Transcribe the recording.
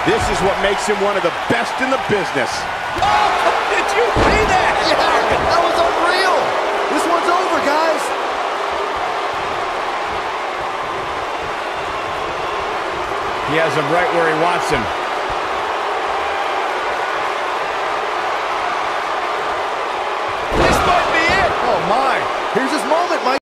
This is what makes him one of the best in the business. Oh, did you see that? Yeah, that was unreal. This one's over, guys. He has him right where he wants him. This might be it. Oh, my. Here's his moment, Mike.